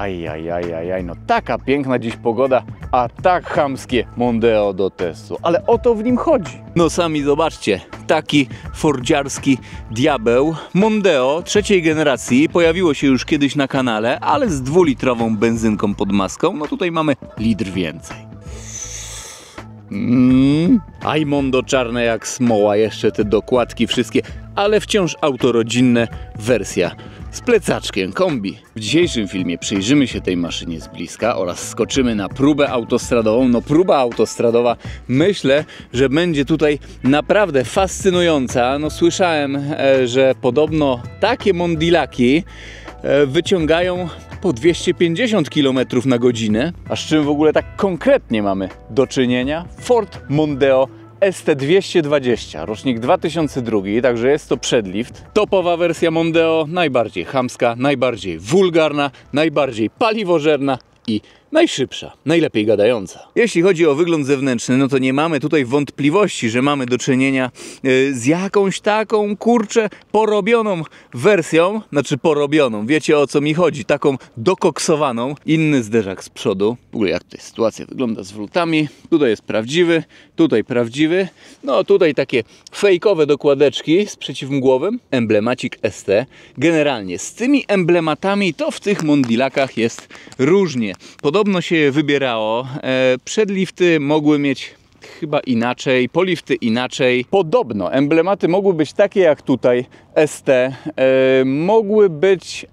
No taka piękna dziś pogoda, a tak chamskie Mondeo do testu. Ale o to w nim chodzi. No sami zobaczcie, taki fordziarski diabeł Mondeo trzeciej generacji pojawiło się już kiedyś na kanale, ale z 2-litrową benzynką pod maską. No tutaj mamy litr więcej. Aj Mondo czarne jak smoła, jeszcze te dokładki wszystkie, ale wciąż autorodzinne, wersja z plecaczkiem kombi. W dzisiejszym filmie przyjrzymy się tej maszynie z bliska oraz skoczymy na próbę autostradową. No próba autostradowa, myślę, że będzie tutaj naprawdę fascynująca. No słyszałem, że podobno takie mondilaki wyciągają po 250 km na godzinę. A z czym w ogóle tak konkretnie mamy do czynienia? Ford Mondeo ST220, rocznik 2002, także jest to przedlift. Topowa wersja Mondeo, najbardziej chamska, najbardziej wulgarna, najbardziej paliwożerna i najszybsza, najlepiej gadająca. Jeśli chodzi o wygląd zewnętrzny, no to nie mamy tutaj wątpliwości, że mamy do czynienia z jakąś taką, kurczę, porobioną wersją, znaczy porobioną, wiecie o co mi chodzi, taką dokoksowaną. Inny zderzak z przodu. W ogóle jak tutaj sytuacja wygląda z wlutami. Tutaj jest prawdziwy, tutaj prawdziwy. No tutaj takie fejkowe dokładeczki z przeciwmgłowym. Emblemacik ST. Generalnie z tymi emblematami to w tych mondilakach jest różnie. Podobno się je wybierało. Przedlifty mogły mieć chyba inaczej, polifty inaczej. Podobno emblematy mogły być takie jak tutaj ST, mogły być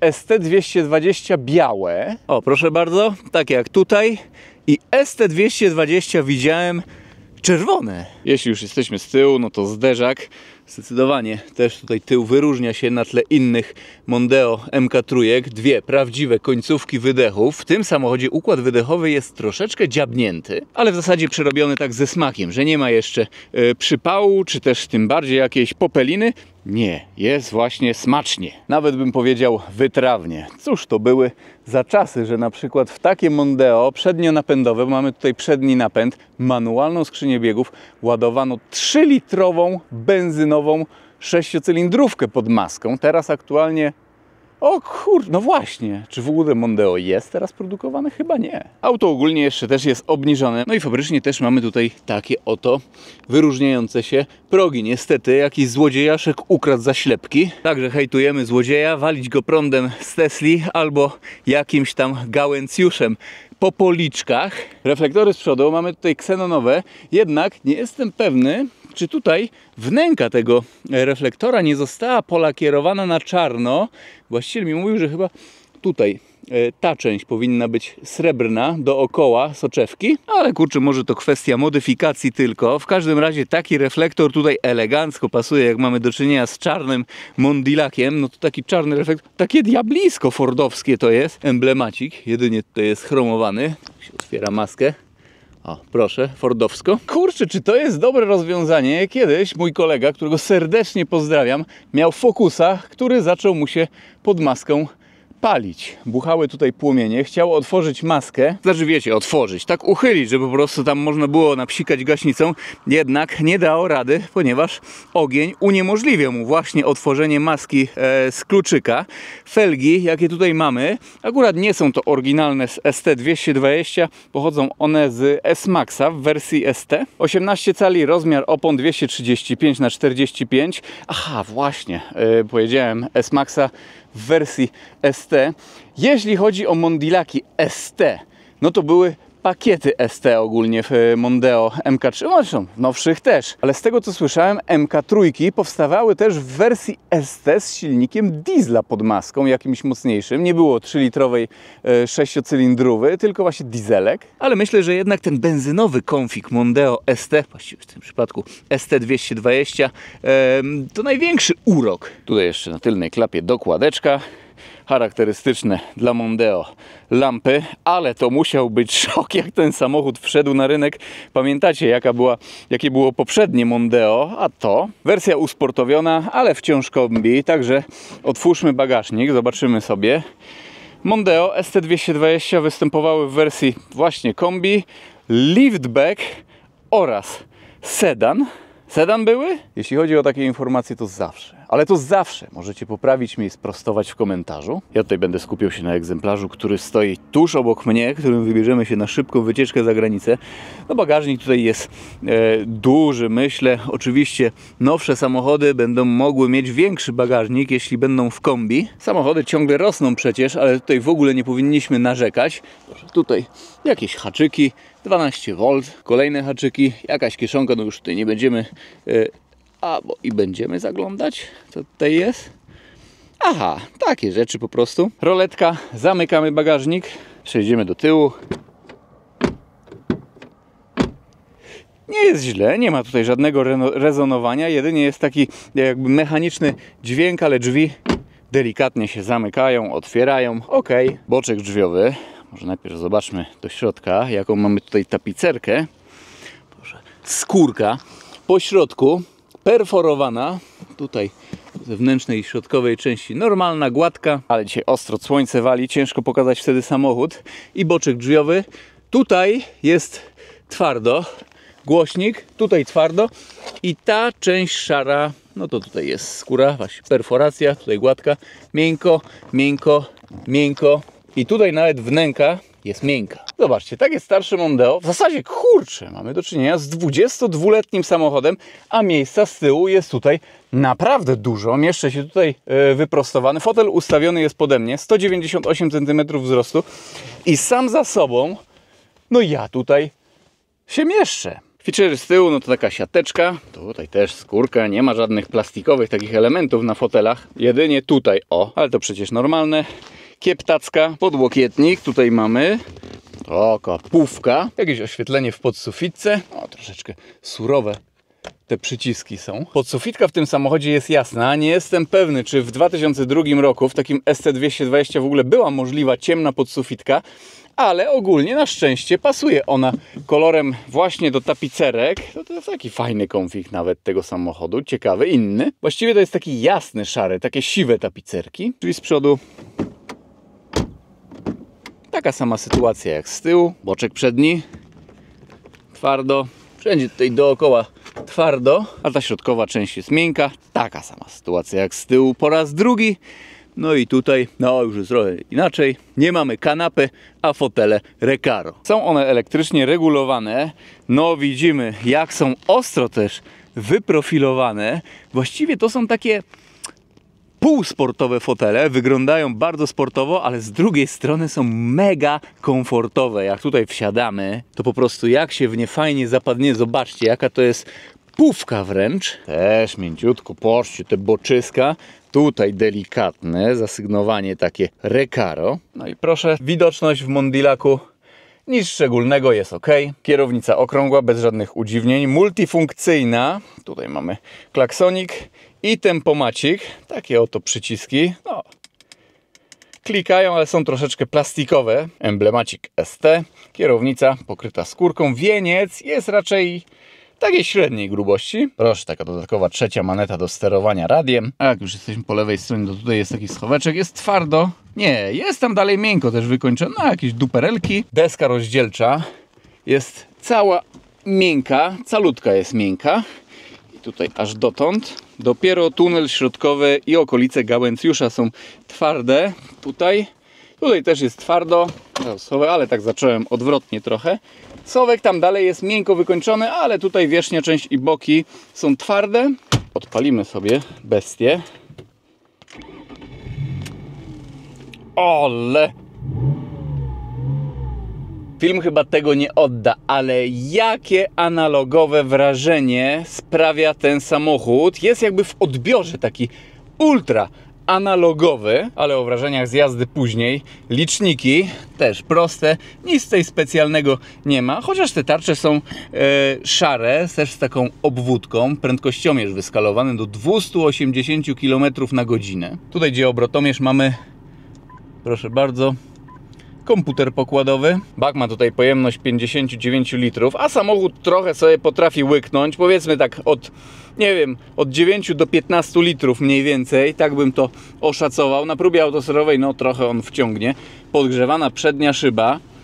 ST220 białe. O, proszę bardzo, takie jak tutaj. I ST220 widziałem czerwone. Jeśli już jesteśmy z tyłu, no to zderzak zdecydowanie też tutaj tył wyróżnia się na tle innych Mondeo MK3. Dwie prawdziwe końcówki wydechów. W tym samochodzie układ wydechowy jest troszeczkę dziabnięty, ale w zasadzie przerobiony tak ze smakiem, że nie ma jeszcze przypału, czy też tym bardziej jakiejś popeliny. Nie, jest właśnie smacznie. Nawet bym powiedział wytrawnie. Cóż to były za czasy, że na przykład w takie Mondeo przednionapędowe, mamy tutaj przedni napęd, manualną skrzynię biegów, ładowano 3-litrową benzynową 6-cylindrówkę pod maską. Teraz aktualnie... O kurde, no właśnie, czy w ogóle Mondeo jest teraz produkowane? Chyba nie. Auto ogólnie jeszcze też jest obniżone. No i fabrycznie też mamy tutaj takie oto wyróżniające się progi. Niestety jakiś złodziejaszek ukradł zaślepki. Także hejtujemy złodzieja, walić go prądem z Tesli albo jakimś tam gałęcjuszem po policzkach. Reflektory z przodu mamy tutaj ksenonowe, jednak nie jestem pewny, czy tutaj wnęka tego reflektora nie została polakierowana na czarno. Właściciel mi mówił, że chyba tutaj ta część powinna być srebrna dookoła soczewki, ale kurczę, może to kwestia modyfikacji tylko. W każdym razie taki reflektor tutaj elegancko pasuje, jak mamy do czynienia z czarnym mondilakiem. No to taki czarny reflektor, takie diablisko fordowskie to jest. Emblemacik, jedynie tutaj jest chromowany. Się otwiera maskę. O, proszę, fordowsko. Kurczę, czy to jest dobre rozwiązanie? Kiedyś mój kolega, którego serdecznie pozdrawiam, miał Focusa, który zaczął mu się pod maską palić. Buchały tutaj płomienie, chciał otworzyć maskę, znaczy wiecie, otworzyć, tak uchylić, żeby po prostu tam można było napsikać gaśnicą, jednak nie dało rady, ponieważ ogień uniemożliwiał mu właśnie otworzenie maski z kluczyka. Felgi, jakie tutaj mamy, akurat nie są to oryginalne z ST220, pochodzą one z S-Maxa w wersji ST. 18 cali, rozmiar opon 235×45. Aha, właśnie, powiedziałem S-Maxa w wersji ST. Jeśli chodzi o mondilaki ST, no to były pakiety ST ogólnie w Mondeo MK3, zresztą w nowszych też, ale z tego co słyszałem, MK3 powstawały też w wersji ST z silnikiem diesla pod maską, jakimś mocniejszym. Nie było 3-litrowej 6-cylindrówy, tylko właśnie dieselek, ale myślę, że jednak ten benzynowy konfig Mondeo ST, właściwie w tym przypadku ST220, to największy urok. Tutaj jeszcze na tylnej klapie dokładeczka. Charakterystyczne dla Mondeo lampy, ale to musiał być szok, jak ten samochód wszedł na rynek. Pamiętacie, jakie było poprzednie Mondeo, a to wersja usportowiona, ale wciąż kombi. Także otwórzmy bagażnik, zobaczymy sobie. Mondeo ST220 występowały w wersji właśnie kombi, liftback oraz sedan. Sedan były? Jeśli chodzi o takie informacje, to zawsze, ale to zawsze możecie poprawić mnie i sprostować w komentarzu. Ja tutaj będę skupiał się na egzemplarzu, który stoi tuż obok mnie, którym wybierzemy się na szybką wycieczkę za granicę. No bagażnik tutaj jest duży, myślę. Oczywiście nowsze samochody będą mogły mieć większy bagażnik, jeśli będą w kombi. Samochody ciągle rosną przecież, ale tutaj w ogóle nie powinniśmy narzekać. Proszę, tutaj jakieś haczyki, 12V, kolejne haczyki, jakaś kieszonka, no już tutaj nie będziemy, bo i będziemy zaglądać, co tutaj jest. Aha, takie rzeczy po prostu. Roletka, zamykamy bagażnik, przejdziemy do tyłu. Nie jest źle, nie ma tutaj żadnego rezonowania, jedynie jest taki jakby mechaniczny dźwięk, ale drzwi delikatnie się zamykają, otwierają. Ok, boczek drzwiowy. Może najpierw zobaczmy do środka, jaką mamy tutaj tapicerkę. Proszę, skórka po środku, perforowana. Tutaj w zewnętrznej i środkowej części normalna, gładka, ale dzisiaj ostro słońce wali, ciężko pokazać wtedy samochód. I boczek drzwiowy. Tutaj jest twardo. Głośnik, tutaj twardo i ta część szara, no to tutaj jest skóra, właśnie perforacja, tutaj gładka, miękko, miękko, miękko i tutaj nawet wnęka jest miękka. Zobaczcie, takie starsze Mondeo, w zasadzie kurczę, mamy do czynienia z 22-letnim samochodem, a miejsca z tyłu jest tutaj naprawdę dużo. Mieszczę się tutaj wyprostowany, fotel ustawiony jest pode mnie, 198 cm wzrostu i sam za sobą, no ja tutaj się mieszczę. Feature z tyłu, no to taka siateczka, tutaj też skórka, nie ma żadnych plastikowych takich elementów na fotelach, jedynie tutaj, ale to przecież normalne. Kieptacka, podłokietnik, tutaj mamy, kapówka, jakieś oświetlenie w podsufitce, troszeczkę surowe te przyciski są. Podsufitka w tym samochodzie jest jasna, nie jestem pewny, czy w 2002 roku w takim ST220 w ogóle była możliwa ciemna podsufitka, ale ogólnie na szczęście pasuje ona kolorem właśnie do tapicerek. To jest taki fajny konfig nawet tego samochodu, ciekawy, inny. Właściwie to jest taki jasny, szary, takie siwe tapicerki. Czyli z przodu taka sama sytuacja jak z tyłu. Boczek przedni, twardo. Wszędzie tutaj dookoła twardo, a ta środkowa część jest miękka. Taka sama sytuacja jak z tyłu po raz drugi. No i tutaj, już jest trochę inaczej. Nie mamy kanapy, a fotele Recaro. Są one elektrycznie regulowane. No widzimy, jak są ostro też wyprofilowane. Właściwie to są takie półsportowe fotele. Wyglądają bardzo sportowo, ale z drugiej strony są mega komfortowe. Jak tutaj wsiadamy, to po prostu jak się w nie fajnie zapadnie. Zobaczcie, jaka to jest pufka wręcz. Też mięciutko, patrzcie, te boczyska. Tutaj delikatne zasygnowanie takie Recaro. No i proszę, widoczność w Mondilaku nic szczególnego, jest ok. Kierownica okrągła, bez żadnych udziwnień. Multifunkcyjna. Tutaj mamy klaksonik i tempomacik. Takie oto przyciski. Klikają, ale są troszeczkę plastikowe. Emblemacik ST. Kierownica pokryta skórką. Wieniec jest raczej takiej średniej grubości. Proszę, taka dodatkowa trzecia maneta do sterowania radiem. A jak już jesteśmy po lewej stronie, to tutaj jest taki schoweczek. Jest twardo. Nie, jest tam dalej miękko też wykończone. Jakieś duperelki. Deska rozdzielcza jest cała miękka. Calutka jest miękka. I tutaj aż dotąd. Dopiero tunel środkowy i okolice gałęcjusza są twarde. Tutaj też jest twardo. Ale tak zacząłem odwrotnie trochę. Schowek tam dalej jest miękko wykończony, ale tutaj wierzchnia część i boki są twarde. Odpalimy sobie bestię. Ole! Film chyba tego nie odda, ale jakie analogowe wrażenie sprawia ten samochód. Jest jakby w odbiorze taki ultra analogowy, ale o wrażeniach z jazdy później. Liczniki też proste, nic tutaj specjalnego nie ma, chociaż te tarcze są szare, też z taką obwódką, prędkościomierz wyskalowany do 280 km na godzinę. Tutaj gdzie obrotomierz mamy, proszę bardzo, komputer pokładowy. Bak ma tutaj pojemność 59 litrów, a samochód trochę sobie potrafi łyknąć, powiedzmy tak od 9 do 15 litrów mniej więcej, tak bym to oszacował. Na próbie autosterowej trochę on wciągnie. Podgrzewana przednia szyba.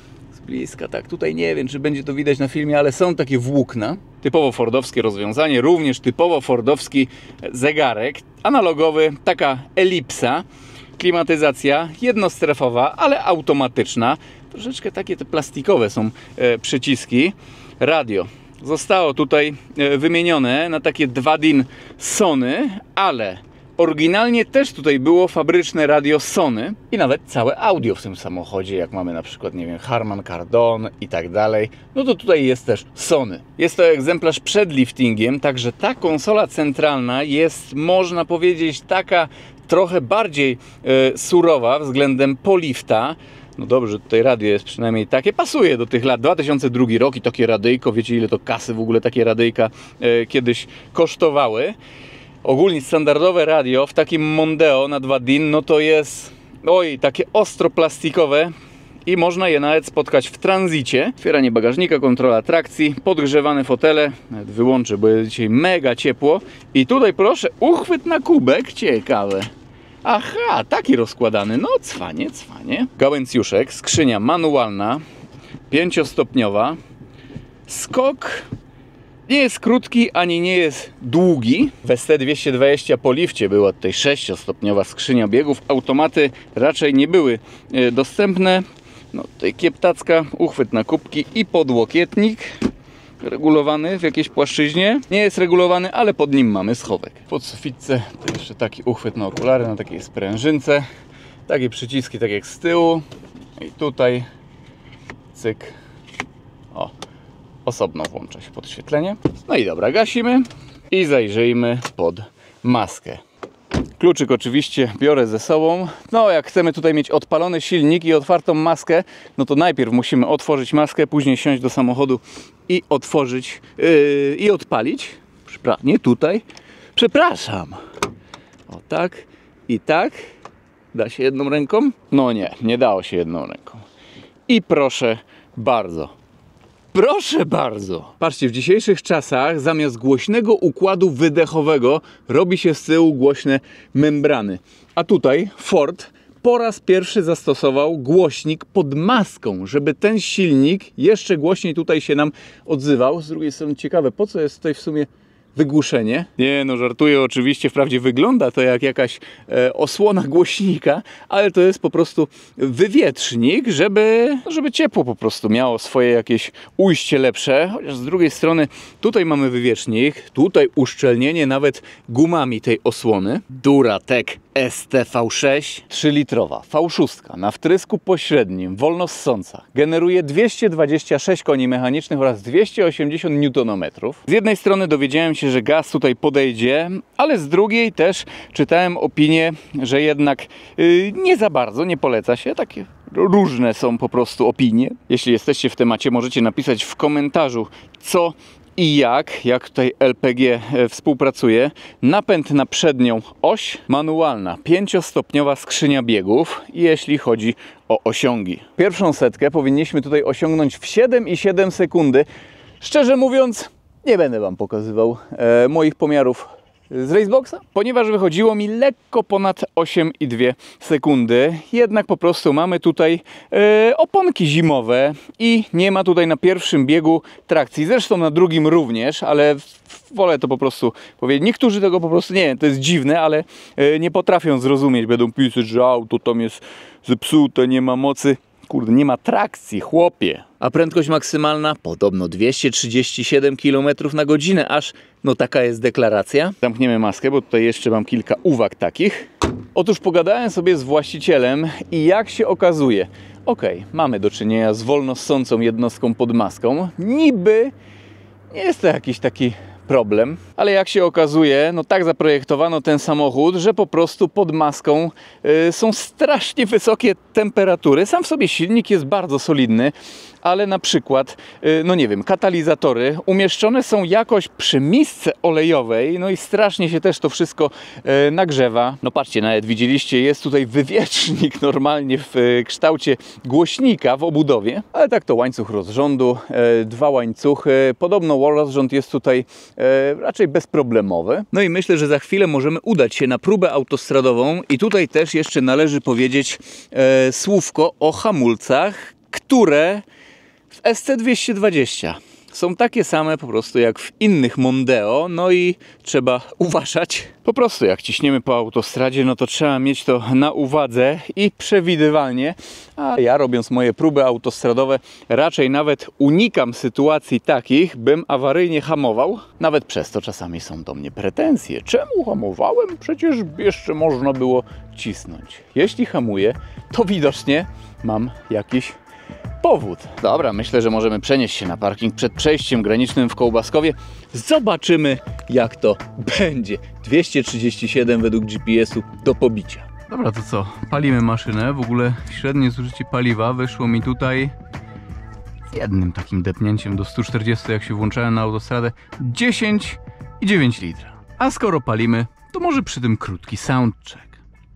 bliska, tak, tutaj nie wiem, czy będzie to widać na filmie, ale są takie włókna. Typowo fordowskie rozwiązanie, również typowo fordowski zegarek, analogowy, taka elipsa, klimatyzacja jednostrefowa, ale automatyczna. Troszeczkę takie te plastikowe są przyciski. Radio zostało tutaj wymienione na takie 2 DIN Sony, ale oryginalnie też tutaj było fabryczne radio Sony i nawet całe audio w tym samochodzie, jak mamy na przykład, nie wiem, Harman Kardon i tak dalej, no to tutaj jest też Sony. Jest to egzemplarz przed liftingiem, także ta konsola centralna jest, można powiedzieć, taka trochę bardziej surowa względem polifta. No dobrze, tutaj radio jest przynajmniej takie, pasuje do tych lat. 2002 rok i takie radyjko, wiecie ile to kasy w ogóle takie radyjka kiedyś kosztowały. Ogólnie standardowe radio w takim Mondeo na 2 DIN, no to jest, oj, takie ostro plastikowe i można je nawet spotkać w tranzycie. Otwieranie bagażnika, kontrola trakcji, podgrzewane fotele, nawet wyłączę, bo jest dzisiaj mega ciepło. I tutaj proszę, uchwyt na kubek, ciekawe. Aha, taki rozkładany, no cwanie, cwanie. Gałęcjuszek, skrzynia manualna, 5-stopniowa, skok nie jest krótki, ani nie jest długi. W ST220 po lifcie była tutaj 6-stopniowa skrzynia biegów. Automaty raczej nie były dostępne. No tutaj kieptacka, uchwyt na kubki i podłokietnik. Regulowany w jakiejś płaszczyźnie. Nie jest regulowany, ale pod nim mamy schowek. Pod sufitce to jeszcze taki uchwyt na okulary, na takiej sprężynce. Takie przyciski, tak jak z tyłu. I tutaj cyk. O. Osobno włącza się podświetlenie. No i dobra, gasimy i zajrzyjmy pod maskę. Kluczyk oczywiście biorę ze sobą. No jak chcemy tutaj mieć odpalony silnik i otwartą maskę, no to najpierw musimy otworzyć maskę, później siąść do samochodu i otworzyć i odpalić. Nie tutaj. Przepraszam. O tak i tak. Da się jedną ręką? No nie dało się jedną ręką. I proszę bardzo. Proszę bardzo! Patrzcie, w dzisiejszych czasach zamiast głośnego układu wydechowego robi się z tyłu głośne membrany. A tutaj Ford po raz pierwszy zastosował głośnik pod maską, żeby ten silnik jeszcze głośniej tutaj się nam odzywał. Z drugiej strony ciekawe, po co jest tutaj w sumie wygłuszenie? Nie, no żartuję oczywiście, wprawdzie wygląda to jak jakaś osłona głośnika, ale to jest po prostu wywietrznik, żeby ciepło po prostu miało swoje jakieś ujście lepsze, chociaż z drugiej strony tutaj mamy wywietrznik, tutaj uszczelnienie nawet gumami tej osłony. Duratec ST-V6 3-litrowa V6 na wtrysku pośrednim, wolnossąca, generuje 226 koni mechanicznych oraz 280 Nm. Z jednej strony dowiedziałem się, że gaz tutaj podejdzie, ale z drugiej też czytałem opinię, że jednak nie za bardzo, nie poleca się. Takie różne są po prostu opinie. Jeśli jesteście w temacie, możecie napisać w komentarzu, co i jak tutaj LPG współpracuje. Napęd na przednią oś, manualna 5-stopniowa skrzynia biegów, jeśli chodzi o osiągi. Pierwszą setkę powinniśmy tutaj osiągnąć w 7,7 sekundy. Szczerze mówiąc, nie będę Wam pokazywał moich pomiarów z Raceboxa, ponieważ wychodziło mi lekko ponad 8,2 sekundy. Jednak po prostu mamy tutaj oponki zimowe i nie ma tutaj na pierwszym biegu trakcji. Zresztą na drugim również, ale wolę to po prostu powiedzieć. Niektórzy tego po prostu, nie wiem, to jest dziwne, ale nie potrafią zrozumieć. Będą pisać, że auto tam jest zepsute, nie ma mocy. Kurde, nie ma trakcji, chłopie. A prędkość maksymalna podobno 237 km na godzinę, aż no taka jest deklaracja. Zamkniemy maskę, bo tutaj jeszcze mam kilka uwag takich. Otóż pogadałem sobie z właścicielem i jak się okazuje, mamy do czynienia z wolnossącą jednostką pod maską. Niby nie jest to jakiś taki problem, ale jak się okazuje, no tak zaprojektowano ten samochód, że po prostu pod maską są strasznie wysokie temperatury. Sam w sobie silnik jest bardzo solidny, ale na przykład, no nie wiem, katalizatory umieszczone są jakoś przy misce olejowej, no i strasznie się też to wszystko nagrzewa. No patrzcie, nawet widzieliście, jest tutaj wywietrznik normalnie w kształcie głośnika w obudowie, ale tak to łańcuch rozrządu, 2 łańcuchy, podobno rozrząd jest tutaj raczej bezproblemowy. No i myślę, że za chwilę możemy udać się na próbę autostradową i tutaj też jeszcze należy powiedzieć słówko o hamulcach, które w SC220 są takie same po prostu jak w innych Mondeo, no i trzeba uważać. Po prostu jak ciśniemy po autostradzie, no to trzeba mieć to na uwadze i przewidywalnie. A ja, robiąc moje próby autostradowe, raczej nawet unikam sytuacji takich, bym awaryjnie hamował. Nawet przez to czasami są do mnie pretensje. Czemu hamowałem? Przecież jeszcze można było cisnąć. Jeśli hamuję, to widocznie mam jakiś powód. Dobra, myślę, że możemy przenieść się na parking przed przejściem granicznym w Kołbaskowie. Zobaczymy, jak to będzie. 237 według GPS-u do pobicia. Dobra, to co? Palimy maszynę. W ogóle średnie zużycie paliwa wyszło mi tutaj z jednym takim depnięciem do 140, jak się włączałem na autostradę, 10,9 litra. A skoro palimy, to może przy tym krótki soundcheck.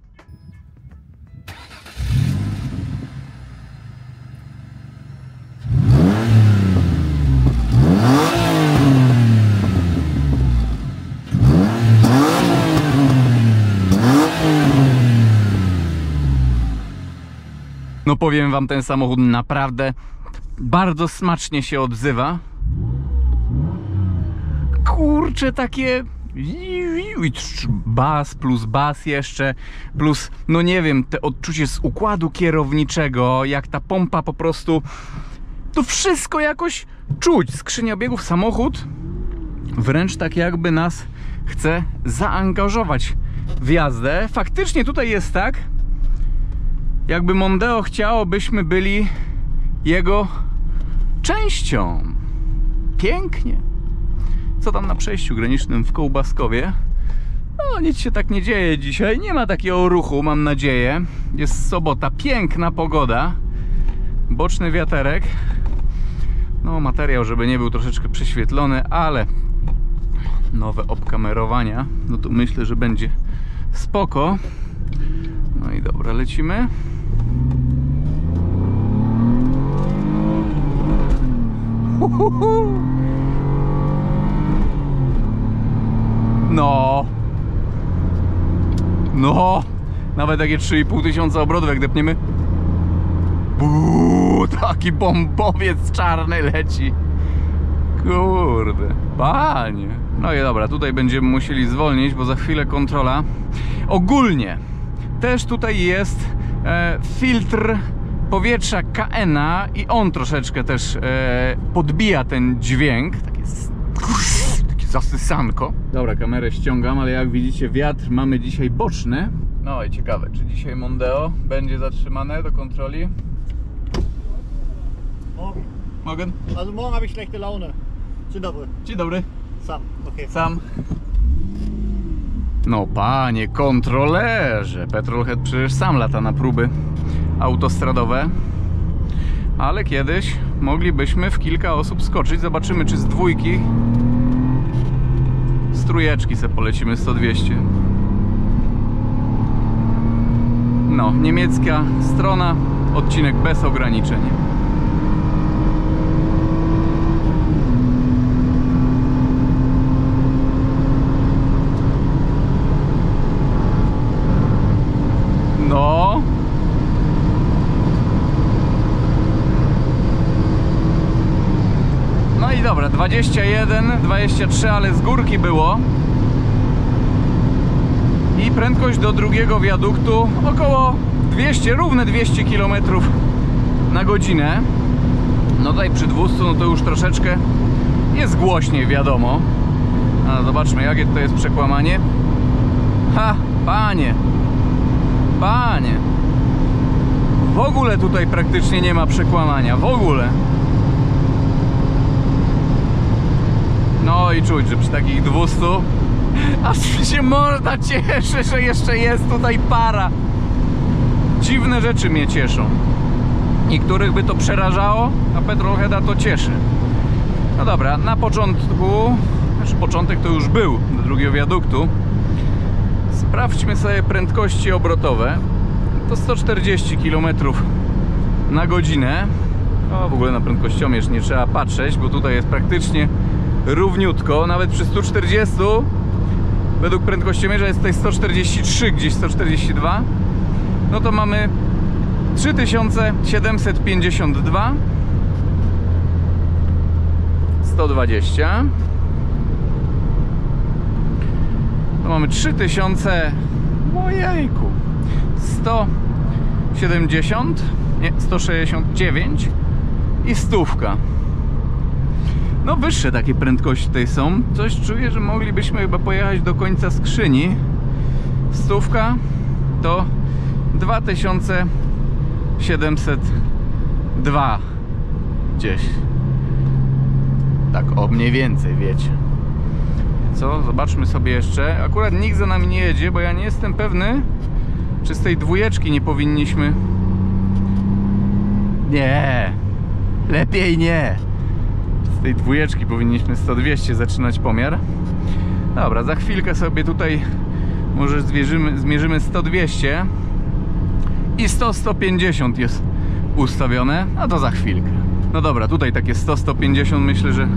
No powiem wam, ten samochód naprawdę bardzo smacznie się odzywa. Kurczę, takie bas plus bas jeszcze, plus, no nie wiem, te odczucie z układu kierowniczego, jak ta pompa po prostu, to wszystko jakoś czuć. Skrzynia biegów, samochód wręcz tak jakby nas chce zaangażować w jazdę. Faktycznie tutaj jest tak, jakby Mondeo chciało, byśmy byli jego częścią. Pięknie. Co tam na przejściu granicznym w Kołbaskowie? No, nic się tak nie dzieje dzisiaj. Nie ma takiego ruchu, mam nadzieję. Jest sobota, piękna pogoda. Boczny wiaterek. No, materiał, żeby nie był troszeczkę prześwietlony, ale nowe obkamerowania, no to myślę, że będzie spoko. No i dobra, lecimy. No. No. Nawet takie 3500 obrotów jak depniemy. Buuu, taki bombowiec czarny leci. Kurde, panie. No i dobra, tutaj będziemy musieli zwolnić, bo za chwilę kontrola. Ogólnie też tutaj jest filtr powietrza KN-a i on troszeczkę też podbija ten dźwięk. Takie zasysanko. Dobra, kamerę ściągam, ale jak widzicie, wiatr mamy dzisiaj boczny. No i ciekawe, czy dzisiaj Mondeo będzie zatrzymane do kontroli? Morgen. Morgen. Also morgen habe ich schlechte Laune. Dzień dobry. Dzień dobry. Sam, okay. Sam. No panie kontrolerze, Petrolhead przecież sam lata na próby autostradowe. Ale kiedyś moglibyśmy w kilka osób skoczyć. Zobaczymy, czy z dwójki z trójeczki se polecimy 100-200. No, niemiecka strona, odcinek bez ograniczeń. No. No i dobra, 21, 23, ale z górki było. I prędkość do drugiego wiaduktu około 200, równe 200 km na godzinę. No tutaj przy 200, no to już troszeczkę jest głośniej, wiadomo. A zobaczmy, jakie to jest przekłamanie. Ha, panie. Panie. W ogóle tutaj praktycznie nie ma przekłamania. W ogóle. No i czuć, że przy takich 200 aż mi się morda cieszy, że jeszcze jest tutaj para. Dziwne rzeczy mnie cieszą. Niektórych by to przerażało, a Petrolheada to cieszy. No dobra, na początku, znaczy początek to już był do drugiego wiaduktu. Sprawdźmy sobie prędkości obrotowe. To 140 km na godzinę. O, w ogóle na prędkościomierz nie trzeba patrzeć, bo tutaj jest praktycznie równiutko. Nawet przy 140 według prędkościomierza jest tutaj 143, gdzieś 142. No to mamy 3752. 120. To mamy 3000. Ojejku. 170. Nie, 169. I 100. No wyższe takie prędkości tutaj są. Coś czuję, że moglibyśmy chyba pojechać do końca skrzyni. 100 to 2702 gdzieś. Tak o mniej więcej, wiecie. Co? Zobaczmy sobie jeszcze. Akurat nikt za nami nie jedzie, bo ja nie jestem pewny, czy z tej dwójeczki nie powinniśmy... Nie. Lepiej nie. Z tej dwójeczki powinniśmy 100-200 zaczynać pomiar. Dobra, za chwilkę sobie tutaj może zmierzymy 100-200 i 100-150 jest ustawione, a to za chwilkę. No dobra, tutaj takie 100-150 myślę, że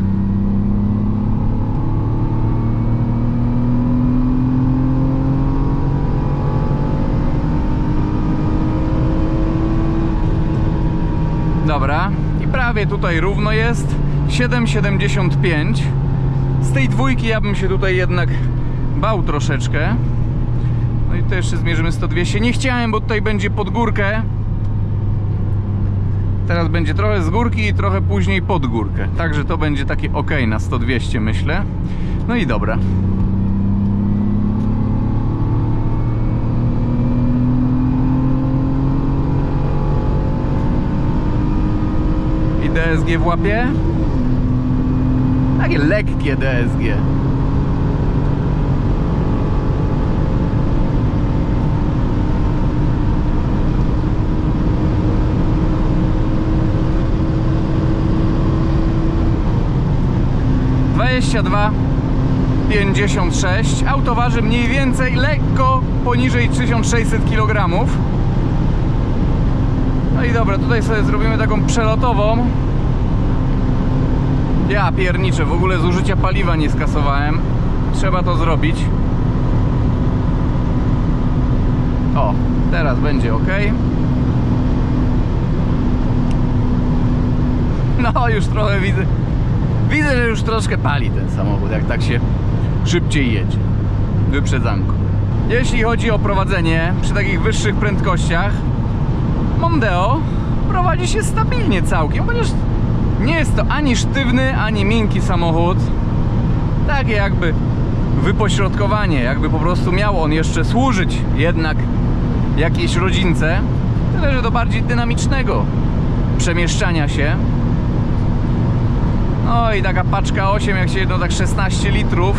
dobra, i prawie tutaj równo jest 7,75. Z tej dwójki ja bym się tutaj jednak bał troszeczkę. No i to jeszcze zmierzymy 100-200. Nie chciałem, bo tutaj będzie pod górkę. Teraz będzie trochę z górki i trochę później pod górkę. Także to będzie takie ok na 100-200 myślę. No i dobra. I DSG w łapie. Takie lekkie DSG. (22,56). Auto waży mniej więcej lekko poniżej 1600 kg. No i dobra, tutaj sobie zrobimy taką przelotową. Ja pierniczę, w ogóle zużycia paliwa nie skasowałem. Trzeba to zrobić. O, teraz będzie ok. No już trochę widzę. Widzę, że już troszkę pali ten samochód, jak tak się szybciej jedzie. Wyprzedzanko. Jeśli chodzi o prowadzenie przy takich wyższych prędkościach, Mondeo prowadzi się stabilnie całkiem, ponieważ nie jest to ani sztywny, ani miękki samochód. Takie jakby wypośrodkowanie, jakby po prostu miał on jeszcze służyć jednak jakiejś rodzince, tyle że do bardziej dynamicznego przemieszczania się. No i taka paczka 8, jak się jedno tak 16 litrów,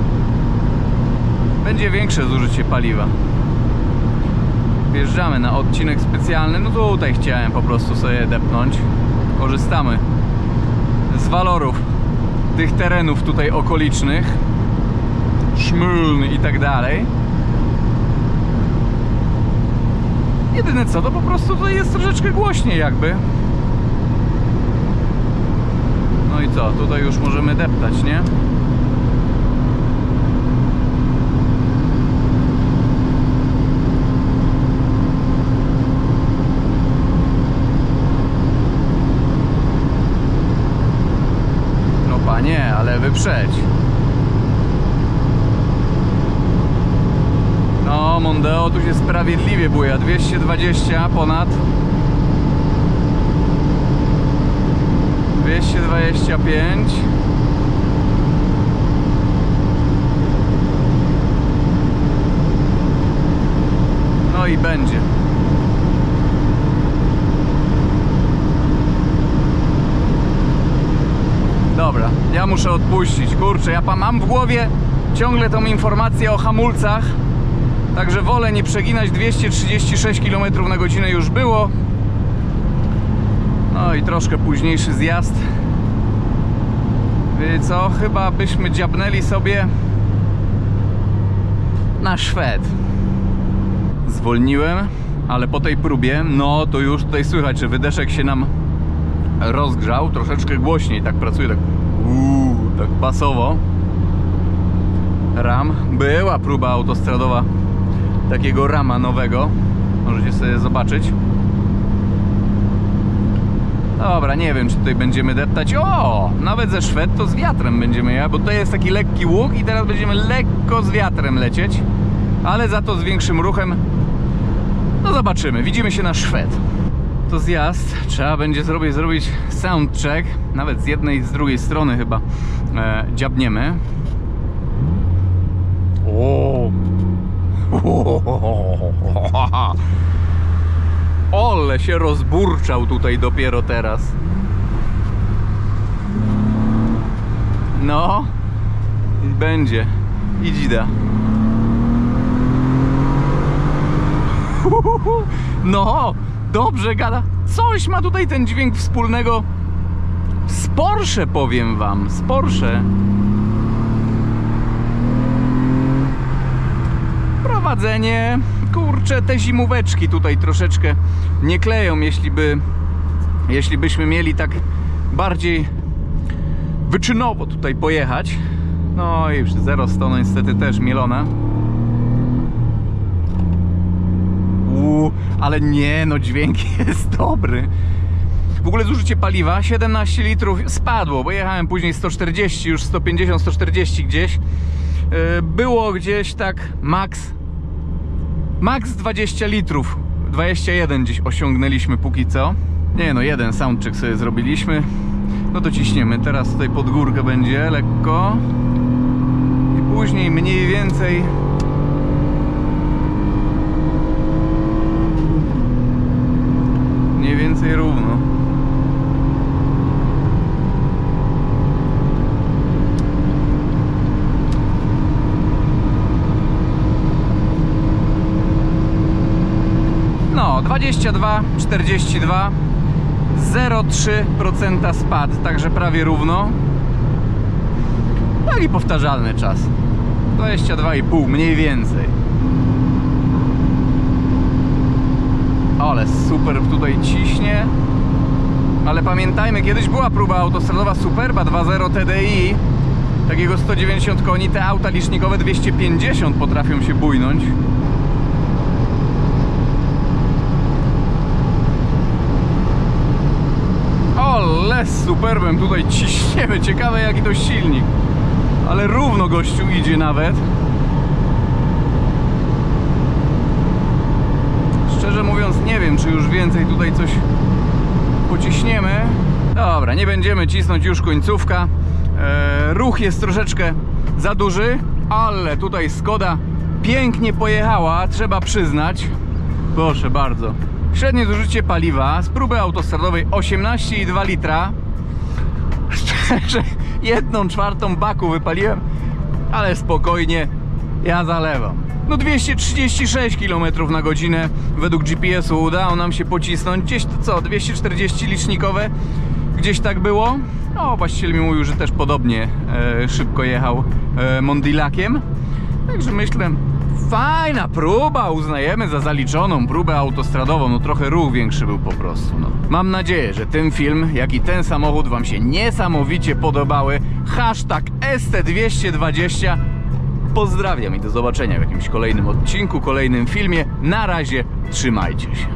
będzie większe zużycie paliwa. Wjeżdżamy na odcinek specjalny. No tutaj chciałem po prostu sobie depnąć. Korzystamy z walorów tych terenów tutaj okolicznych, Szmuln i tak dalej. Jedyne co, to po prostu tutaj jest troszeczkę głośniej jakby. No i co, tutaj już możemy deptać, nie? No panie, ale wyprzedź. No, Mondeo tu się sprawiedliwie buja, 220 ponad. 225. No i będzie. Dobra, ja muszę odpuścić. Kurczę, ja mam w głowie ciągle tą informację o hamulcach. Także wolę nie przeginać. 236 km na godzinę już było. No i troszkę późniejszy zjazd. Wiecie co? Chyba byśmy dziabnęli sobie na Szwed. Zwolniłem, ale po tej próbie, no to już tutaj słychać, że wydeszek się nam rozgrzał. Troszeczkę głośniej tak pracuje, tak tak basowo. Ram. Była próba autostradowa takiego rama nowego. Możecie sobie zobaczyć. Dobra, nie wiem, czy tutaj będziemy deptać. O, nawet ze Szwed to z wiatrem będziemy jechać, bo to jest taki lekki łuk i teraz będziemy lekko z wiatrem lecieć, ale za to z większym ruchem. No zobaczymy, widzimy się na Szwed. To zjazd, trzeba będzie zrobić soundcheck, nawet z jednej i z drugiej strony chyba dziabniemy. O! Ole się rozburczał tutaj dopiero teraz. No i będzie. I dzida. No, dobrze gada. Coś ma tutaj ten dźwięk wspólnego z Porsche, powiem wam. Z Porsche. Prowadzenie. Kurczę, te zimóweczki tutaj troszeczkę nie kleją, jeśli byśmy mieli tak bardziej wyczynowo tutaj pojechać. No i już 0-100 no niestety też mielone. Ale nie, no dźwięk jest dobry. W ogóle zużycie paliwa 17 litrów spadło, bo jechałem później 140, już 150, 140 gdzieś. Było gdzieś tak max 20 litrów, 21 gdzieś osiągnęliśmy póki co. Nie no, jeden soundcheck sobie zrobiliśmy. No to ciśniemy, teraz tutaj pod górkę będzie lekko i później mniej więcej równo. No, 22, 42, 0,3% spad, także prawie równo. Taki powtarzalny czas. 22,5 mniej więcej. Ale super tutaj ciśnie. Ale pamiętajmy, kiedyś była próba autostradowa Superba 2.0 TDI, takiego 190 koni. Te auta licznikowe 250 potrafią się bujnąć. Ale z Superbem tutaj ciśniemy. Ciekawe jaki to silnik. Ale równo gościu idzie nawet. Szczerze mówiąc nie wiem, czy już więcej tutaj coś pociśniemy. Dobra, nie będziemy cisnąć, już końcówka. Ruch jest troszeczkę za duży, ale tutaj Skoda pięknie pojechała, trzeba przyznać. Proszę bardzo. Średnie zużycie paliwa z próby autostradowej 18,2 litra. Szczerze, 1/4 baku wypaliłem, ale spokojnie, ja zalewam. No 236 km na godzinę według GPS-u udało nam się pocisnąć. Gdzieś to co, 240 licznikowe, gdzieś tak było. No właściciel mi mówił, że też podobnie szybko jechał Mondilakiem. Także myślę, fajna próba, uznajemy za zaliczoną próbę autostradową. No trochę ruch większy był po prostu. No. Mam nadzieję, że ten film, jak i ten samochód wam się niesamowicie podobały. Hashtag ST220. Pozdrawiam i do zobaczenia w jakimś kolejnym odcinku, kolejnym filmie. Na razie, trzymajcie się.